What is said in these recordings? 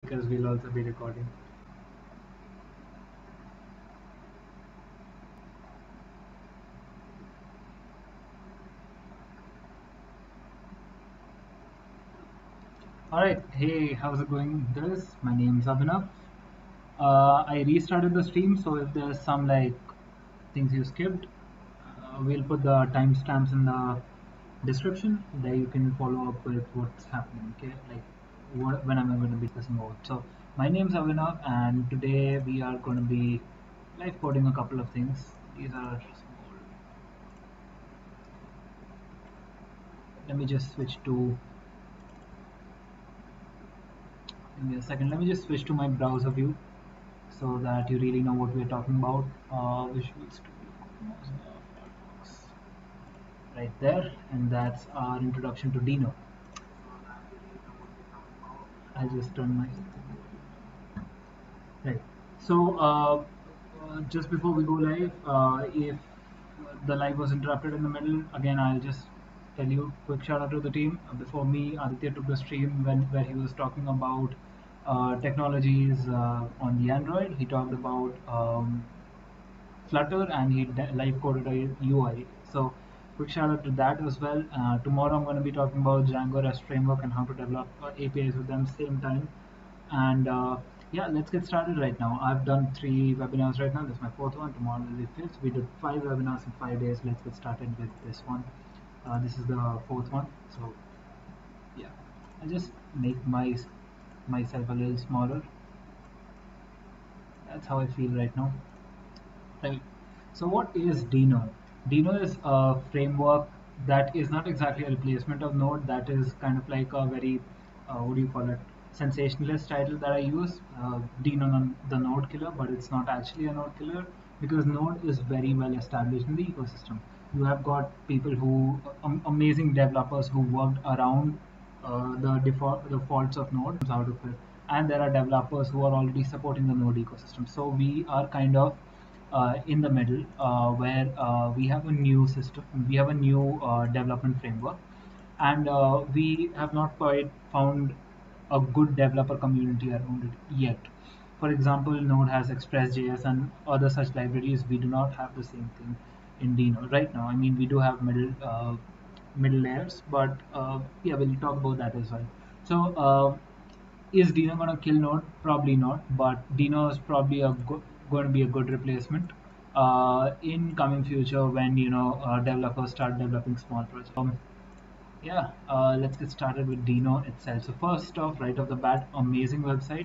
because we'll also be recording. Alright, hey, how's it going, guys? My name's Abhinav. I restarted the stream, so if there's some like things you skipped, we'll put the timestamps in the description. There you can follow up with what's happening, okay? Like when am I going to be discussing about. So my name's Abhinav, and today we are going to be live coding a couple of things. These are small. Let me just switch to. Give me a second. Let me just switch to my browser view so that you really know what we're talking about. Visual Studio Mozilla Firefox, right there, and that's our introduction to Dino. I'll just turn my right. So just before we go live, if the live was interrupted in the middle, again I'll just tell you quick shout out to the team. Before me, Aditya took the stream where he was talking about technologies on the Android. He talked about Flutter and he live coded a UI. So quick shout out to that as well. Tomorrow I'm going to be talking about Django REST framework and how to develop APIs with them same time. And yeah, let's get started right now. I've done 3 webinars right now. This is my 4th one. Tomorrow will be 5th. We did 5 webinars in 5 days. Let's get started with this one. This is the 4th one. So yeah, I'll just make myself a little smaller. That's how I feel right now. Right. So what is Dino? Dino is a framework that is not exactly a replacement of Node. That is kind of like a very, what do you call it, sensationalist title that I use. Dino, the Node killer, but it's not actually a Node killer because Node is very well established in the ecosystem. You have got people who, amazing developers who worked around the faults of Node out of it, and there are developers who are already supporting the Node ecosystem. So we are kind of in the middle where we have a new system, we have a new development framework, and we have not quite found a good developer community around it yet. For example, Node has Express.js and other such libraries. We do not have the same thing in Dino right now. I mean, we do have middle layers, but yeah, we'll talk about that as well. So is Dino going to kill Node? Probably not, but Dino is probably going to be a good replacement in coming future when developers start developing small projects. Yeah, let's get started with Dino itself. So first off, right off the bat, amazing website,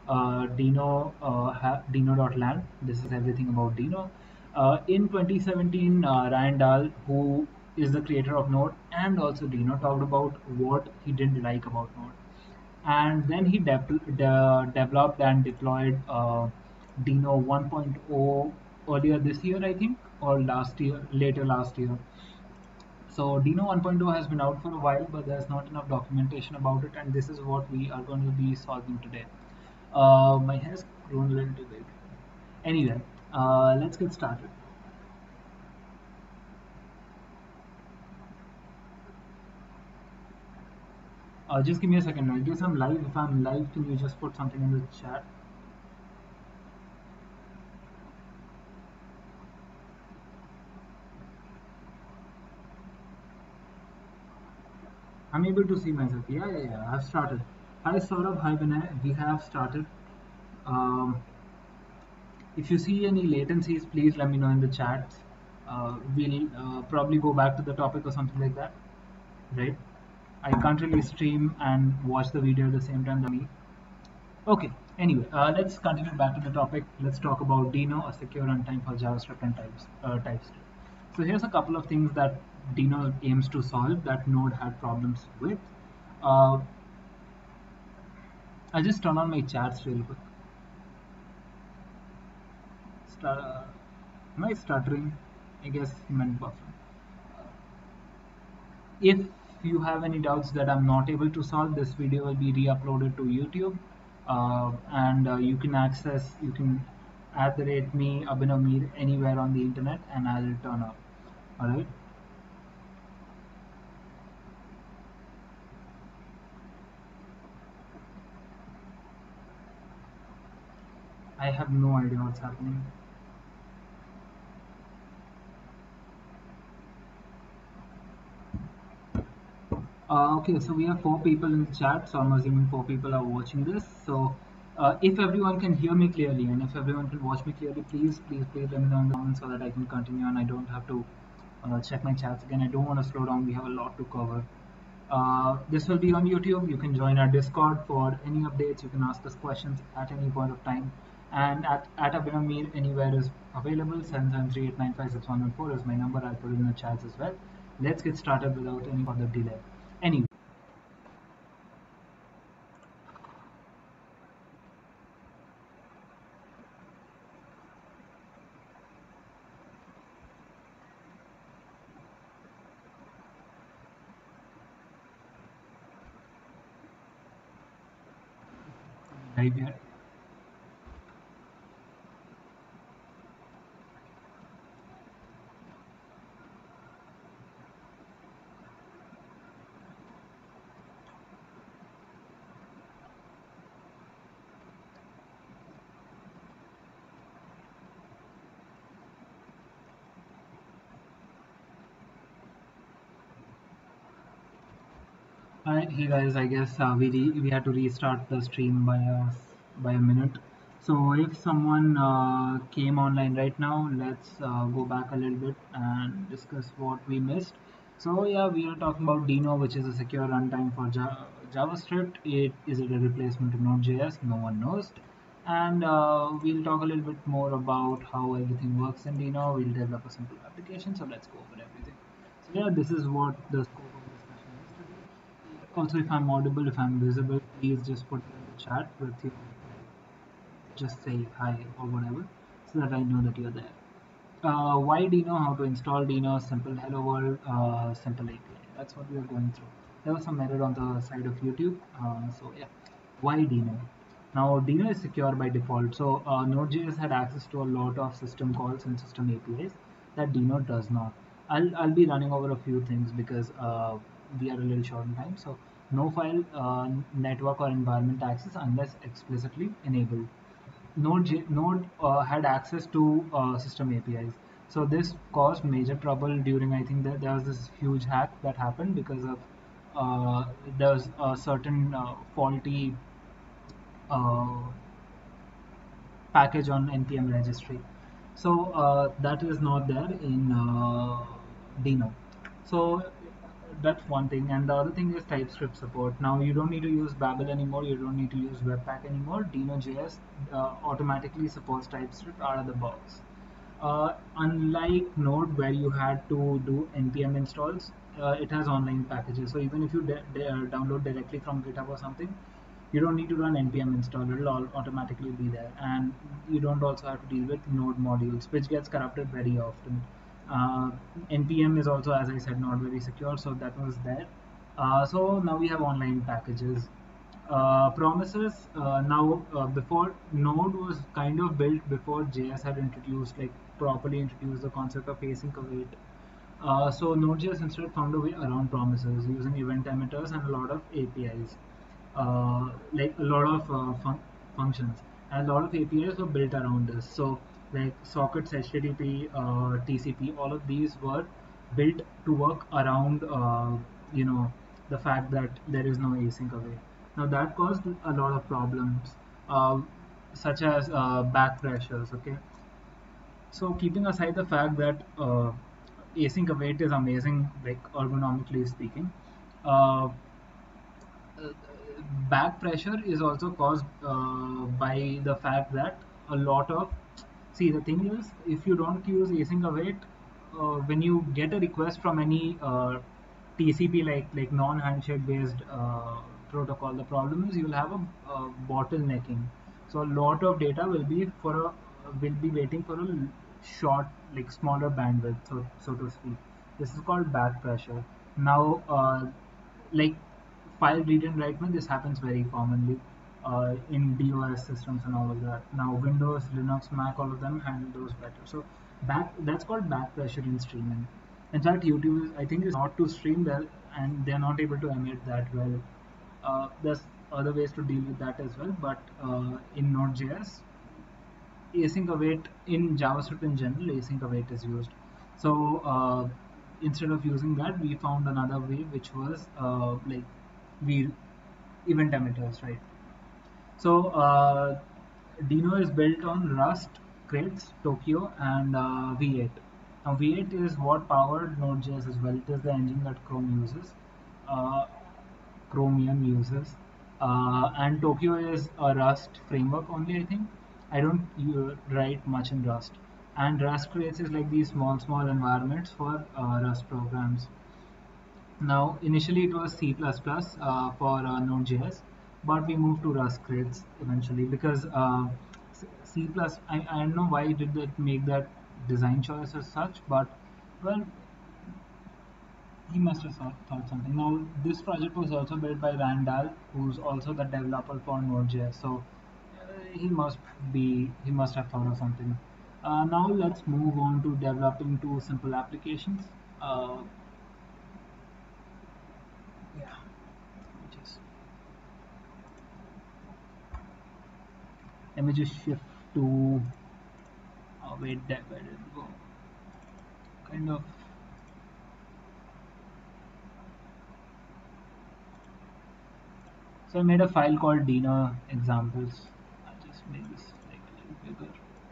Dino.land. This is everything about Dino. In 2017, Ryan Dahl, who is the creator of Node and also Dino, talked about what he didn't like about Node, and then he developed and deployed Dino 1.0 earlier this year, I think, or last year, later last year. So Dino 1.0 has been out for a while, but there's not enough documentation about it, and this is what we are going to be solving today. My hair's grown a little too big. Anyway, let's get started. Just give me a second. I guess I'm live. If I'm live, can you just put something in the chat? I'm able to see myself. Yeah. I've started. Hi Saurabh, hi Vinay. We have started. Um, if you see any latencies, please let me know in the chat. We'll probably go back to the topic or something like that, right? I can't really stream and watch the video at the same time. Me. Okay. Anyway, let's continue back to the topic. Let's talk about Dino, a secure runtime for JavaScript and TypeScript. So here's a couple of things that Dino aims to solve that Node had problems with. Uh, I'll just turn on my chats real quick. Am I stuttering? I guess you meant buffering. If you have any doubts that I'm not able to solve, this video will be re-uploaded to YouTube, and you can add the rate me Abhinav Mir anywhere on the internet, and I'll turn up. All right. I have no idea what's happening. Okay, so we have four people in the chat, so I'm assuming four people are watching this. So, if everyone can hear me clearly and if everyone can watch me clearly, please let me know in the comments so that I can continue and I don't have to check my chats again. I don't want to slow down. We have a lot to cover. This will be on YouTube. You can join our Discord for any updates. You can ask us questions at any point of time. And at Abhinamir anywhere is available. 773895611 is my number. I'll put it in the chats as well. Let's get started without any further delay. Anyway, live here. Alright, hey guys, I guess we had to restart the stream by a minute. So if someone came online right now, let's go back a little bit and discuss what we missed. So yeah, we are talking about Dino, which is a secure runtime for JavaScript. Is it a replacement to Node.js? No one knows. And we'll talk a little bit more about how everything works in Dino. We'll develop a simple application. So let's go over everything. So yeah, this is what the scope of discussion is today. Also, if I'm audible, if I'm visible, please just put in the chat with you, just say hi or whatever, so that I know that you're there. Why Dino? How to install Dino? Simple hello world, simple API. That's what we are going through. There was some error on the side of YouTube. So yeah, why Dino? Now Dino is secure by default. So Node.js had access to a lot of system calls and system APIs that Dino does not. I'll be running over a few things because we are a little short on time. So no file, network or environment access unless explicitly enabled. Node had access to system APIs. So this caused major trouble during, I think that there was this huge hack that happened because of there was a certain faulty uh, package on npm registry. So that is not there in Dino. So that's one thing, and the other thing is TypeScript support. Now you don't need to use Babel anymore. You don't need to use Webpack anymore. Dino.js automatically supports TypeScript out of the box. Unlike Node, where you had to do npm installs, it has online packages. So even if you download directly from GitHub or something, you don't need to run npm install. It'll all automatically be there, and you don't also have to deal with Node modules, which gets corrupted very often. Uh, npm is also, as I said, not very secure, so that was there. So now we have online packages. Promises. Now before Node was kind of built before JS had introduced, like, properly introduced the concept of async await. So Node.js instead found a way around promises using event emitters and a lot of APIs, like a lot of functions, and a lot of APIs were built around this. So like sockets, HTTP, TCP, all of these were built to work around the fact that there is no async await. Now that caused a lot of problems, uh, such as back pressures. Okay, so keeping aside the fact that async await is amazing, like ergonomically speaking, uh, back pressure is also caused by the fact that a lot of, see, the thing is, if you don't use async await, when you get a request from any TCP, like non-handshake based protocol, the problem is you'll have a bottlenecking. So a lot of data will be waiting for a short, like smaller bandwidth, so to speak. This is called back pressure. Now, like file read and write, when this happens very commonly in DOS systems and all of that. Now Windows, Linux, Mac, all of them handle those better. So that's called back pressure in streaming. In fact, YouTube is, I think, is not to stream well, and they're not able to emit that well. There's other ways to deal with that as well, but in Node.js, async await in JavaScript in general, async await is used. So instead of using that, we found another way, which was like we event emitters, right? So Dino is built on Rust, Crates, Tokyo, and V8. Now V8 is what powered Node.js as well. It is the engine that Chrome uses. Uh, Chromium uses. And Tokyo is a Rust framework only, I think. I don't write much in Rust. And Rust creates is like these small environments for Rust programs. Now, initially it was C++ for Node.js, but we moved to Rust crates eventually because C++, I don't know why did that make that design choice as such, but well, he must have thought something. Now, this project was also built by Randall, who's also the developer for Node.js. So he must have thought of something. Now let's move on to developing two simple applications. Uh, yeah, just let me just shift to wait, where did it go? Kind of. So I made a file called Dina examples. I'll just make this like a little bigger.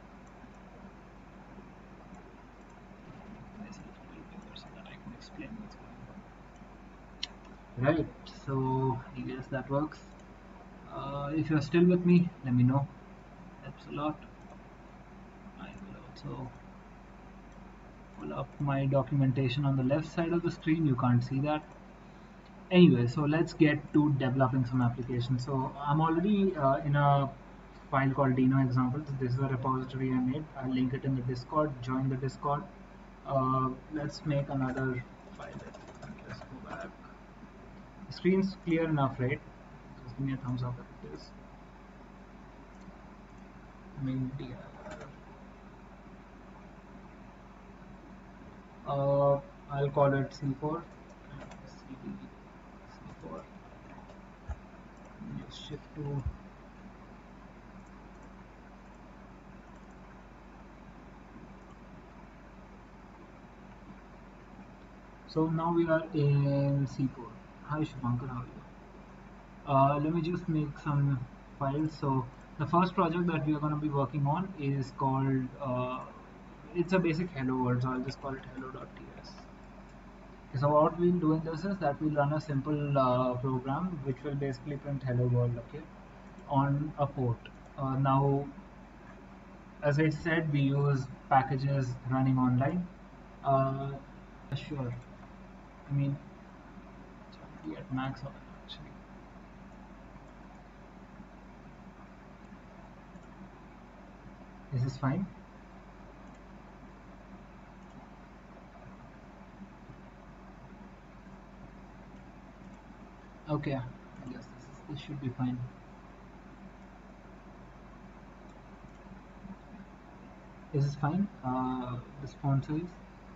Myself a little bigger so that I can explain what's going on. Right. So I guess that works. If you're still with me, let me know. Helps a lot. I will also pull up my documentation on the left side of the screen. You can't see that. Anyway, so let's get to developing some applications. So I'm already in a file called Dino examples. This is a repository I made. I'll link it in the Discord. Join the Discord. Let's make another file. Let's go back. The screen's clear enough, right? Just give me a thumbs up if it is. Media. I'll call it C4. CD C4. Just shift to so now we are in C4. Hi Shubhankar, how are you? Let me just make some files. So the first project that we are going to be working on is called it's a basic hello world, so I'll just call it hello.ts. Okay, so what we'll do in this is that we'll run a simple program which will basically print hello world, okay, on a port. Now, as I said, we use packages running online. uh, sure, I mean it's already at max actually. Is this fine? Okay, I guess this should be fine. Is this fine? This font size?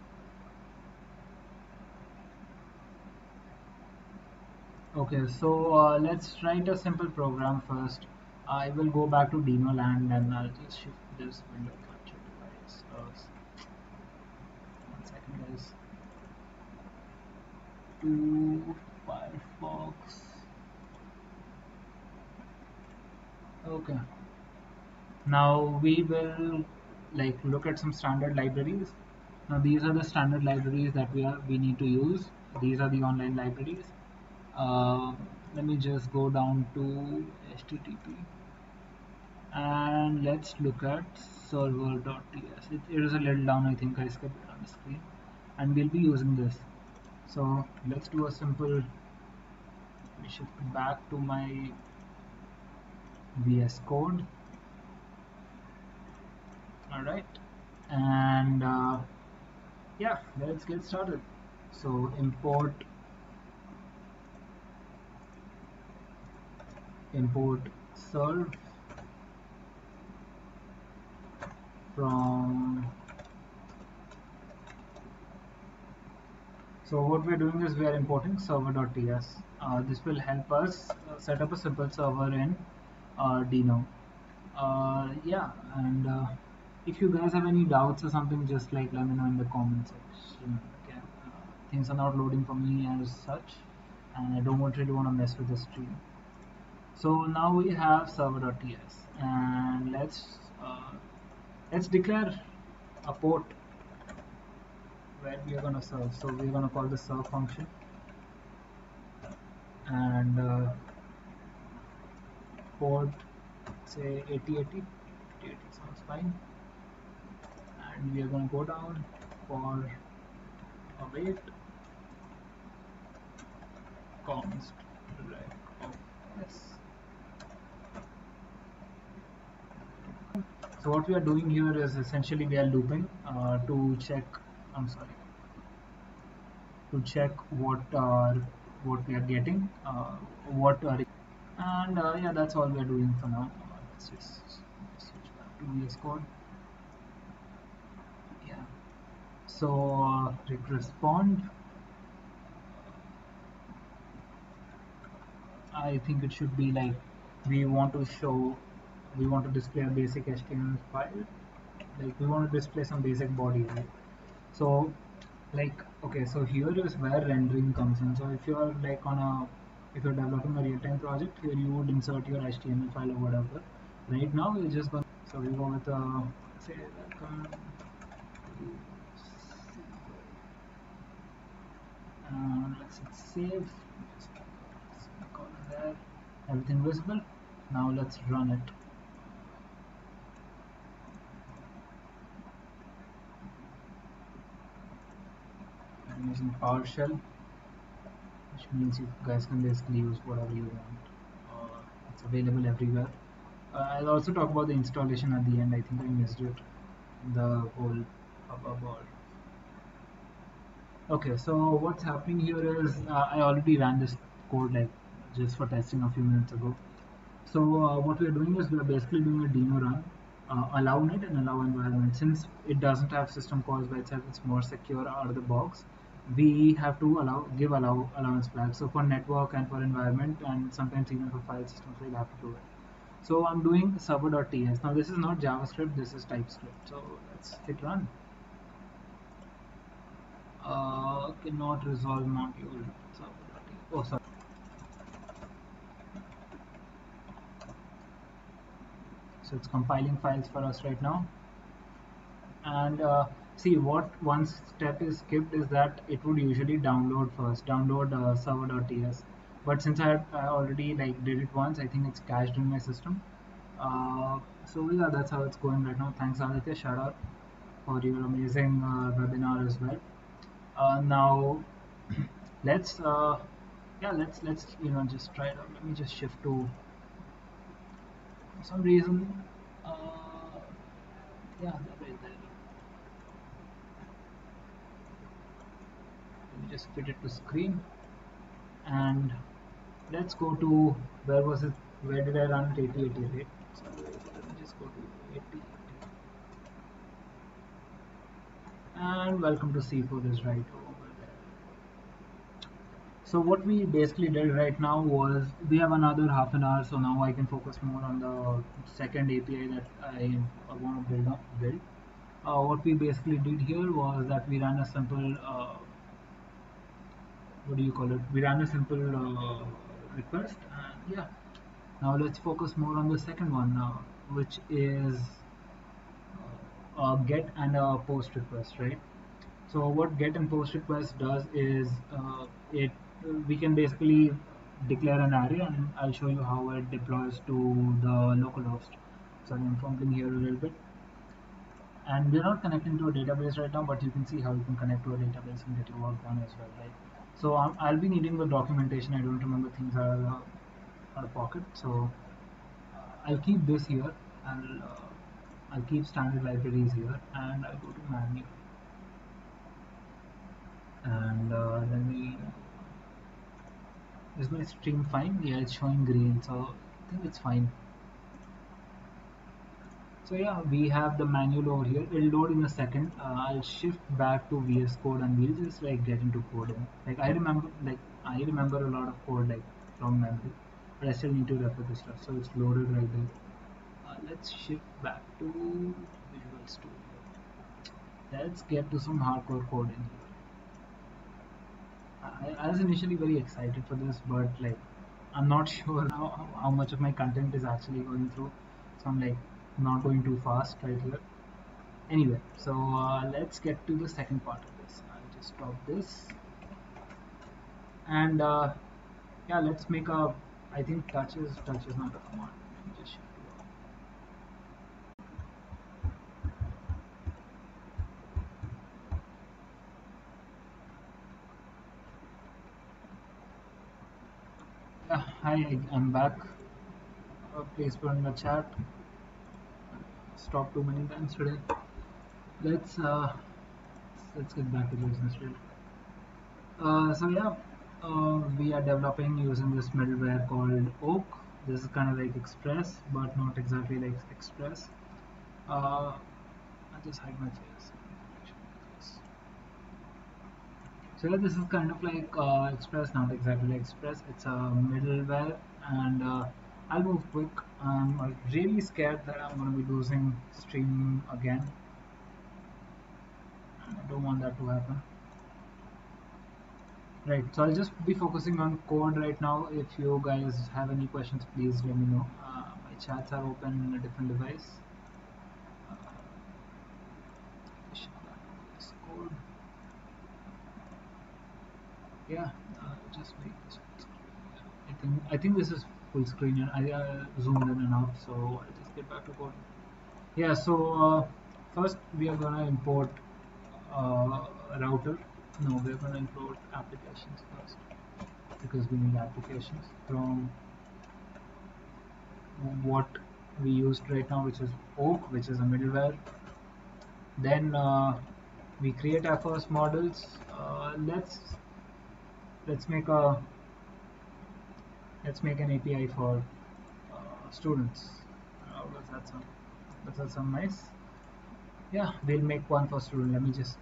Okay, so let's write a simple program first. I will go back to Dino land and I'll just shift this window capture device. 1 second, guys. To Firefox. Okay. Now we will like look at some standard libraries. Now these are the standard libraries that we need to use. These are the online libraries. Uh, Let me just go down to HTTP and let's look at server.ts. It is a little down, I think I skipped it on the screen, and we'll be using this. So let's do a simple, let me shift back to my VS Code. Alright, and yeah, let's get started. So import serve from. So what we're doing is we are importing server.ts. This will help us set up a simple server in Dino. Yeah, and if you guys have any doubts or something, just like let me know in the comment section. Okay, things are not loading for me as such, and I don't really want to mess with the stream. So now we have server.ts, and let's declare a port where we are going to serve. So we're going to call the serve function, and port say 8080. 8080 sounds fine, and we are going to go down for await const rec of s. So what we are doing here is essentially we are looping to check. I'm sorry, to check what we are getting, what are, and yeah, that's all we are doing for now. Let's just switch back to VS Code. Yeah. So respond. I think it should be like we want to show, we want to display a basic HTML file. Like we want to display some basic body, right? So like okay, so here is where rendering comes in. So if you're like on a, if you're developing a real-time project, here you would insert your HTML file or whatever. Right now we're just going, so we go with say welcome to, let's hit save, just call it there, everything visible. Now let's run it. I'm using PowerShell, which means you guys can basically use whatever you want. It's available everywhere. I'll also talk about the installation at the end. I think I missed it. The whole above. Okay, so what's happening here is I already ran this code like just for testing a few minutes ago. So what we're doing is we're basically doing a deno run, allow net and allow environment. Since it doesn't have system calls by itself, it's more secure out of the box. We have to give allowance flags. So for network and for environment, and sometimes even for file systems, we'll have to do it. So I'm doing server.ts. Now this is not JavaScript, this is TypeScript. So let's hit run. Cannot resolve module. Server.ts. Oh, sorry. So it's compiling files for us right now. And see, what one step is skipped is that it would usually download first, download server.ts. But since I already like did it once, I think it's cached in my system. So yeah, that's how it's going right now. Thanks Aditya, shout out for your amazing webinar as well. Now let's yeah, let's just try it out. Let me just shift to, for some reason, uh, yeah, right there. Let me just fit it to screen, and let's go to, where was it, where did I run it? 8080, right? So let me just go to 8080, and welcome to C4 is right over there. So what we basically did right now was we have another half an hour, so now I can focus more on the second API that I want to build. What we basically did here was that we ran a simple what do you call it? We ran a simple request, and yeah. Now let's focus more on the second one now, which is get and a post request, right? So what get and post request does is it we can basically declare an array, and I'll show you how it deploys to the localhost. Sorry, I'm fumbling here a little bit. And we're not connecting to a database right now, but you can see how you can connect to a database and get your work done as well, right? So I'll be needing the documentation. I don't remember things out of pocket, so I'll keep this here. I'll keep standard libraries here, and I'll go to manual, and let me. Is my stream fine? Yeah, it's showing green, so I think it's fine. So yeah, we have the manual over here. It'll load in a second. I'll shift back to VS Code, and we'll just like get into coding. Like I remember a lot of code like from memory, but I still need to refer this stuff. So it's loaded right there. let's shift back to Visual Studio. Let's get to some hardcore coding here. I was initially very excited for this, but like I'm not sure how much of my content is actually going through, so I'm like not going too fast right here. Anyway, so let's get to the second part of this. I'll just stop this, and yeah, let's make a. I think touch is not a command. Let me just show you. Yeah, hi, I'm back. Please put in the chat. Stop too many times today. Let's uh, let's get back to business real quick. So yeah, we are developing using this middleware called Oak. This is kind of like Express, but not exactly like Express. I'll just hide my face. So yeah, this is kind of like Express, not exactly like Express. It's a middleware, and I'll move quick. I'm really scared that I'm going to be losing stream again. I don't want that to happen. Right, so I'll just be focusing on code right now. If you guys have any questions, please let me know. My chats are open in a different device. Uh, this code. Yeah, just make this full screen. I think this is full screen, and I zoomed in enough. So I'll just get back to code. Yeah, so first we are gonna import router. No, we're gonna import applications first because we need applications from what we used right now, which is Oak, which is a middleware. Then we create our first models. Let's make a let's make an API for students. How does that sound? Does that sound nice? Yeah, we'll make one for student. Let me just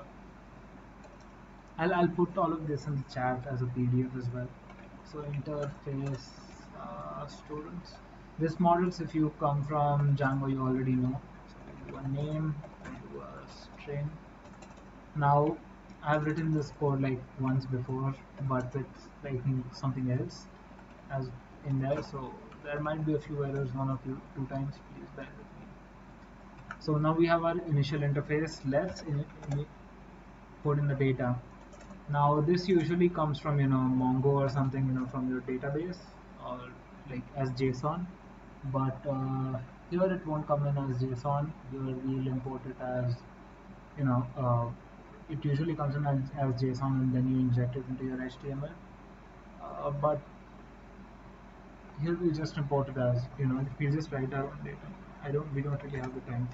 I'll put all of this in the chat as a PDF as well. So interface students. This models, if you come from Django, you already know. So we do a name, we do a string. Now I've written this code like once before, but with like something else as in there. So there might be a few errors, one or two times. Please bear with me. So now we have our initial interface. Let's put in the data. Now this usually comes from Mongo or something from your database or like as JSON, but here it won't come in as JSON. Here we'll import it as you know it usually comes in as JSON and then you inject it into your HTML. But here we just import it as we just write our own data. We don't really have the time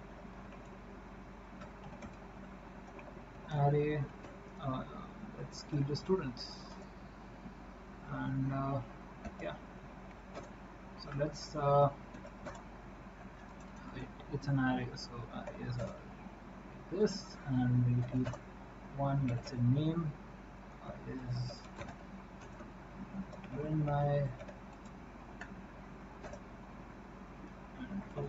for array. Uh, let's keep the students and yeah. So let's it's an array, so arrays are like this, and we keep one. Let's say name is run by and roll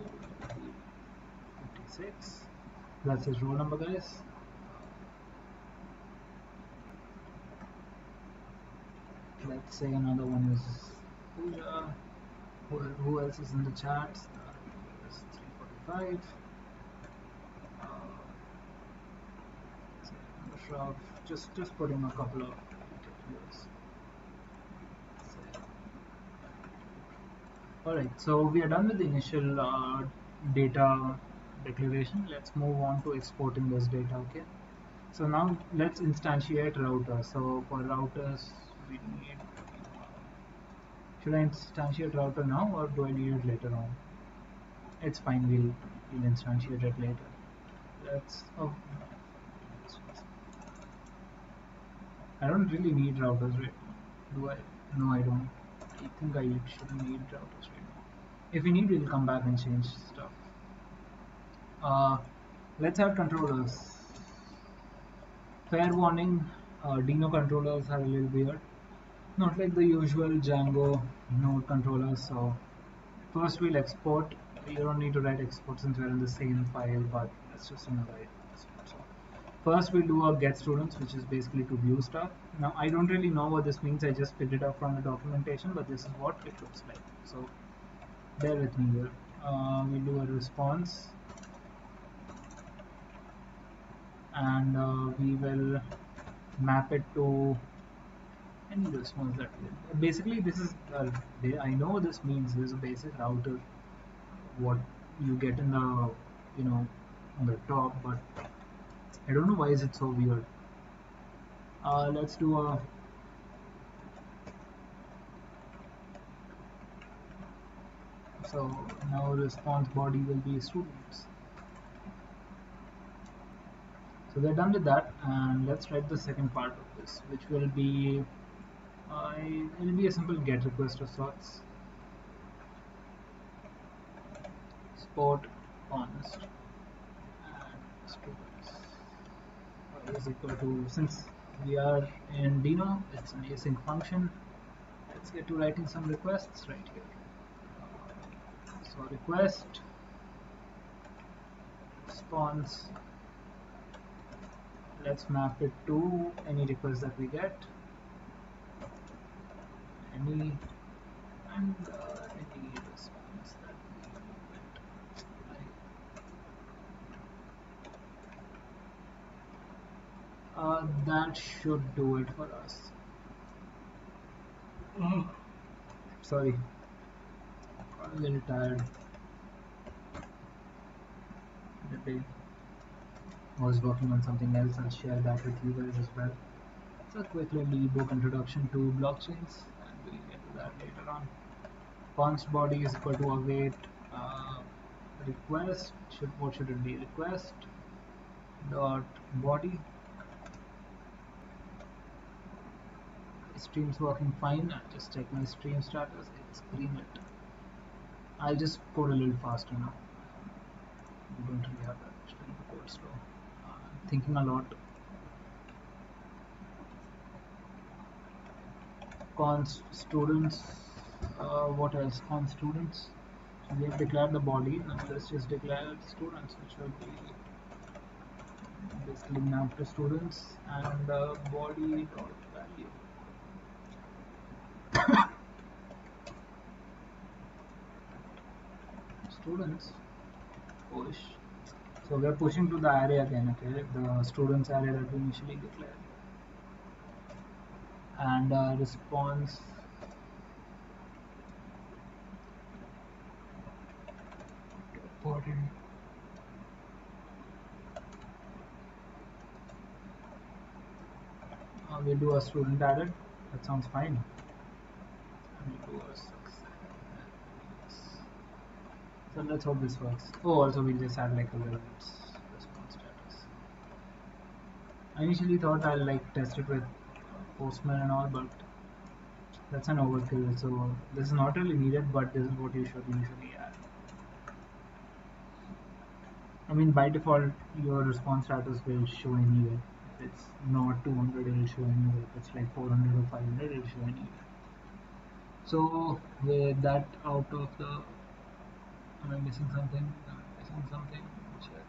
56. That's his roll number, guys. Let's say another one is Pooja. Who else is in the chat? It's 345. Ashraf, just putting a couple of particulars. Alright, so we are done with the initial data declaration. Let's move on to exporting this data. Okay, so now let's instantiate router. So for routers we need, should I instantiate router now or do I need it later on? It's fine, we'll instantiate it later. Let's I don't really need routers right now, do I? No, I don't. I think I shouldn't need routers right now. If we need, we'll come back and change stuff. Let's add controllers. Fair warning, Dino controllers are a little weird. Not like the usual Django node controllers. So first we'll export You don't need to write export since we're in the same file, but let's just write export. So first we'll do a get students, which is basically to view stuff. Now I don't really know what this means. I just picked it up from the documentation, but this is what it looks like. So bear with me here. We'll do a response, and we will map it to any response that we basically this is I know this means this is a basic router what you get in the on the top, but I don't know why is it so weird. Let's do a so now response body will be students. So we're done with that, and let's write the second part of this, which will be it will be a simple get request of sorts. Sport const and students is equal to, since we are in Dino, it's an async function. Let's get to writing some requests right here. So request response. Let's map it to any request that we get. Any and any response that we get. That should do it for us. Sorry, I'm a little tired. The day I was working on something else. I'll share that with you guys as well. So a quick little ebook introduction to blockchains, and we'll get to that later on. Const body is equal to await request. What should it be? Request dot body. Stream's working fine. I'll just check my stream status. It's green lit. I'll just code a little faster now. We don't really have that much time to code slow. I'm thinking a lot. Const students. What else? Const students. So we have declared the body. Now let's just declare students, which will be basically mapped to students, and body dot value. Students push. So we are pushing to the array again, okay? The students array that we initially declared. And response body. We do a student added. That sounds fine. And we do a success. So let's hope this works. Oh, also we'll just add like a little response status. I initially thought I'll like test it with Postman and all, but that's an overkill. So this is not really needed, but this is what you should usually add. I mean, by default, your response status will show anyway. If it's not 200, it will show anyway. If it's like 400 or 500, it will show anyway. So with that out of the, am I missing something? Am I missing something? Check.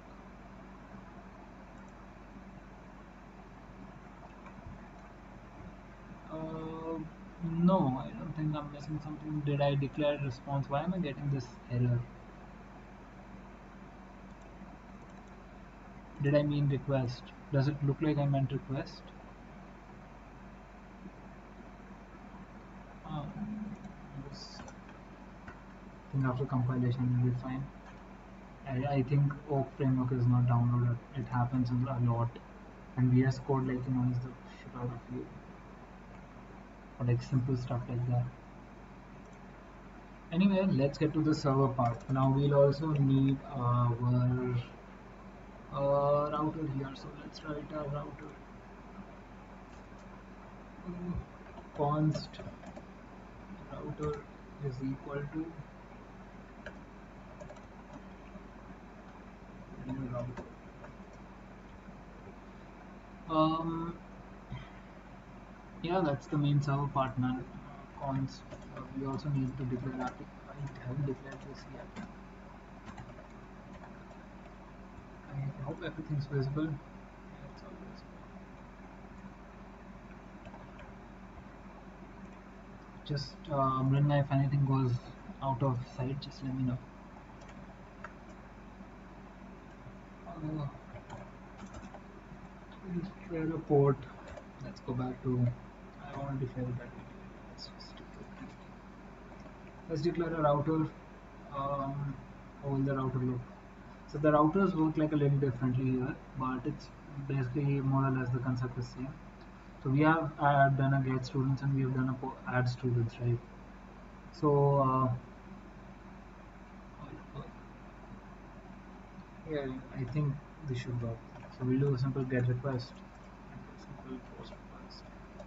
No, I don't think I'm missing something. Did I declare response? Why am I getting this error? Did I mean request? Does it look like I meant request? Yes. I think after compilation it will be fine. I think Oak framework is not downloaded. It happens a lot, and VS Code like is the shit out of you for like simple stuff like that. Anyway, let's get to the server part. Now we'll also need our router here. So let's write our router. Const router is equal to new router. Yeah, that's the main server part, man. Const. We also need to declare I haven't declared this yet. Hope everything's visible. Yeah, it's all visible. Just Mringa, if anything goes out of sight, just let me know. Uh, just try a port. Let's go back to. I already failed that video. Let's just stick to it. Let's declare a router. How will the router look? So the routers work like a little differently here, but it's basically more or less the concept is same. So we have done a get students and we have done a add students, right? So yeah, I think this should work. So we'll do a simple get request and a simple post request,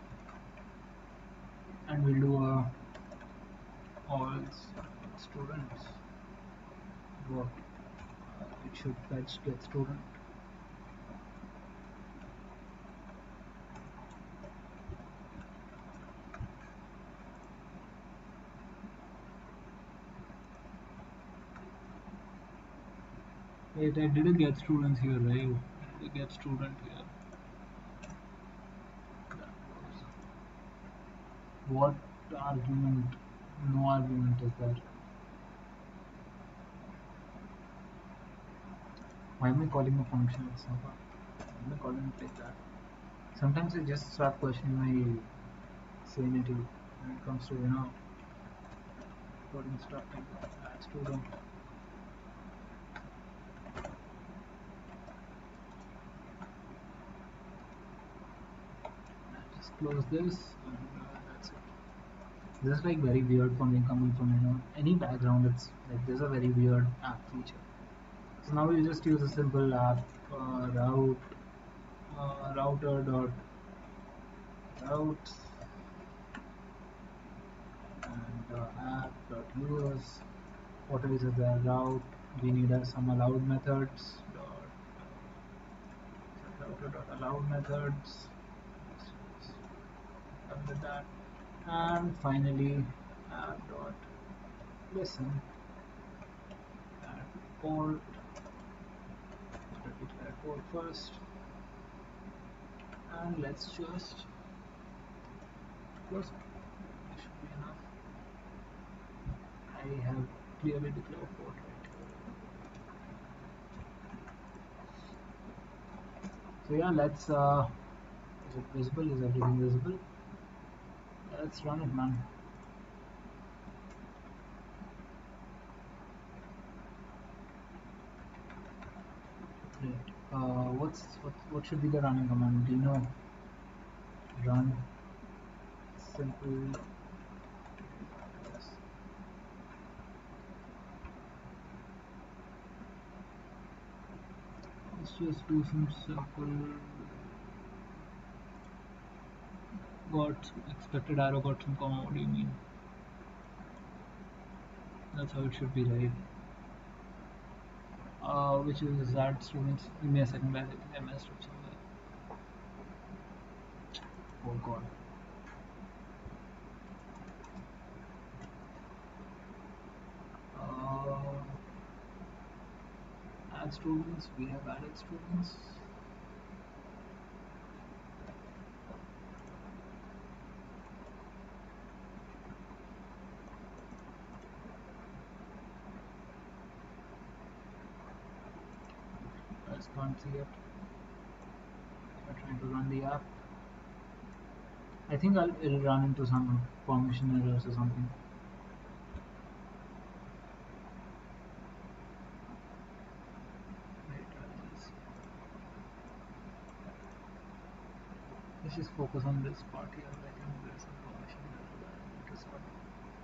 and we'll do a all students work. It should fetch get student. Wait, I did a get students here, right? I did a get student here. What argument? No argument is there. Why am I calling a function itself? Why am I calling it like that? Sometimes I just start questioning my sanity when it comes to, coding stuff like that. Add student. Just close this and that's it. This is like very weird for me coming from, any background. It's like there's a very weird app feature. So now we'll just use a simple app router dot routes and app dot use. What is the route? We need some allowed methods dot router dot allowed methods. Done with that. And finally app dot listen at port. Let me declare port first, and let's just close. This should be enough. I have clearly declared port right. So yeah, let's. Is it visible? Is everything visible? Let's run it, man. Great. What should be the running command? Do you know? Run simple. Let's just do some simple. Got expected arrow got some comma. What do you mean? That's how it should be, right? Which is add students. Give me a second, guys. I think I messed up somewhere. Oh god. Uh, Add students. We have added students. Guys can't see it. We're trying to run the app. I think it'll run into some permission errors or something. Let's just focus on this part here. I think there's some permission error that I need to sort out.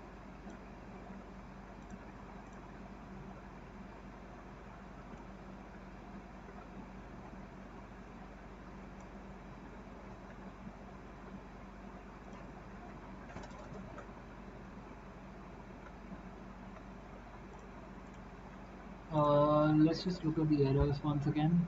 Let's just look at the errors once again.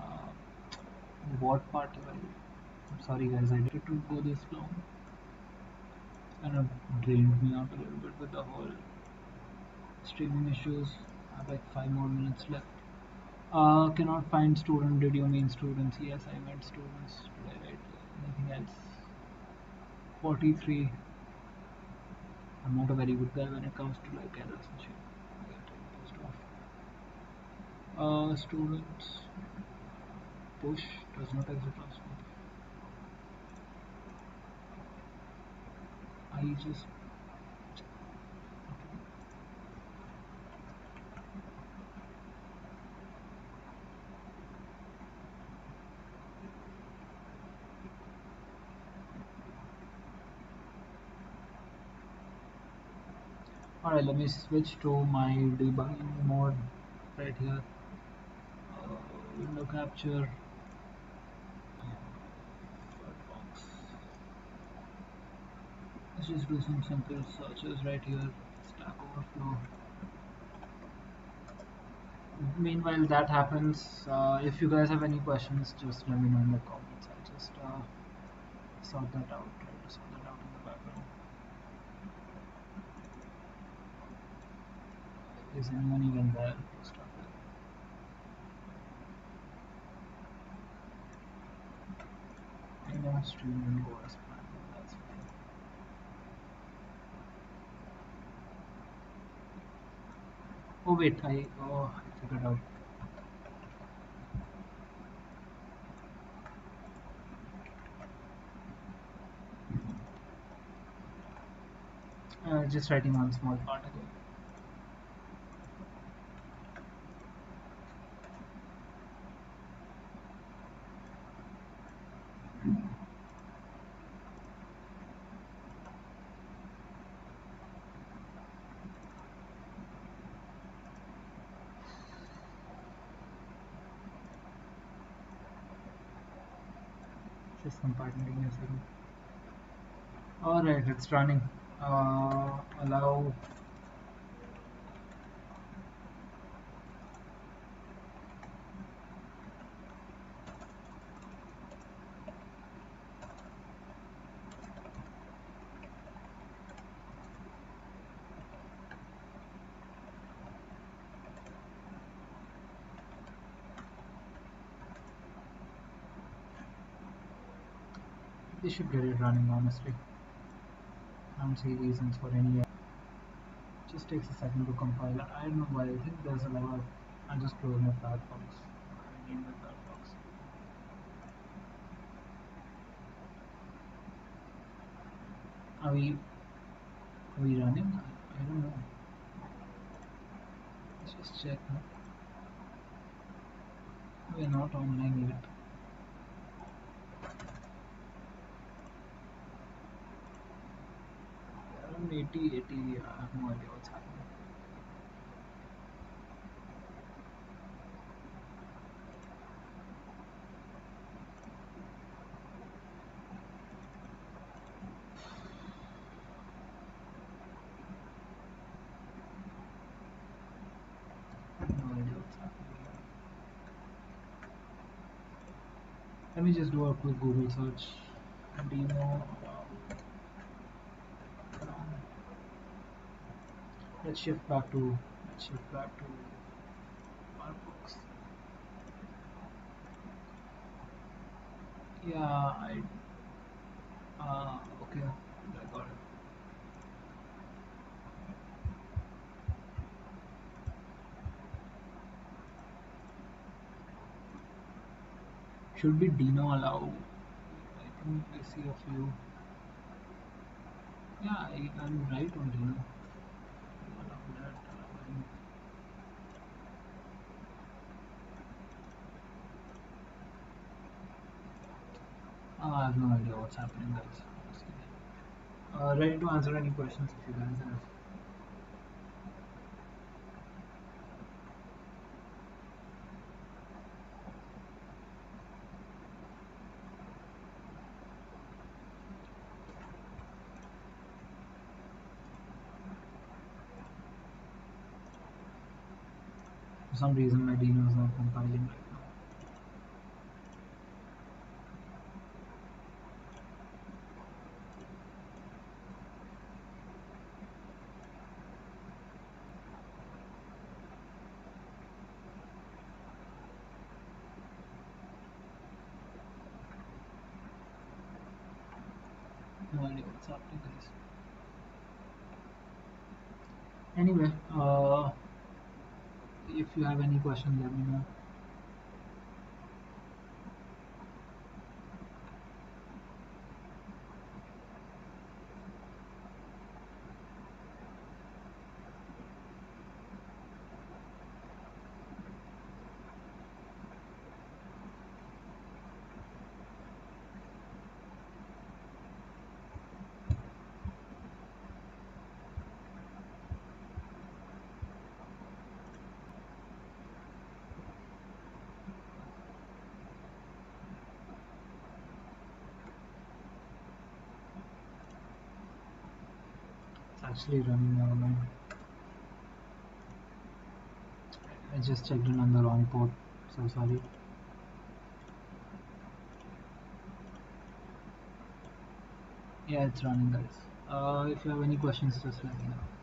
What part? I'm sorry, guys. I did to go this long. Kind of drained me out a little bit with the whole streaming issues. I have like 5 more minutes left. Cannot find student. Did you mean students? Yes, I meant students. Did I write anything else? 43. I'm not a very good guy when it comes to like errors and shit. I get pissed off. Students. Push does not exit transform. I just Alright, let me switch to my debugging mode right here. Window capture. Firefox. Let's just do some simple searches right here. Stack Overflow. Meanwhile, that happens. If you guys have any questions, just let me know in the comments. I'll just sort that out. Try to sort that out in the background. Is anyone even there to start with? I know stream will go as planned. That's fine. Oh wait, I figured out. Just writing one small part again. Just compartmenting a second. Alright, it's running. Allow. They should get it running, honestly. I don't see reasons for any. Just takes a second to compile. I don't know why. I think there's a lot of. I just close my Firefox. I need my Firefox. Are we running? I don't know. Let's just check. Huh? We're not online yet. Around 80. I have no idea what's happening. I have no idea what's happening. Let me just do a quick Google search. Demo. Let's shift back to. Let's shift back to Firefox. Yeah, okay, I got it. Should be Dino allow. I think I see a few. Yeah, I'm right on Dino. Allow that. I have no idea what's happening, guys. Ready to answer any questions if you guys have. For some reason, my Dino is not compiling right now. idea what's happening, guys. Anyway, if you have any questions, let me know. It's actually running, never mind. I just checked in on the wrong port, so sorry. Yeah, it's running, guys. If you have any questions, just let me know.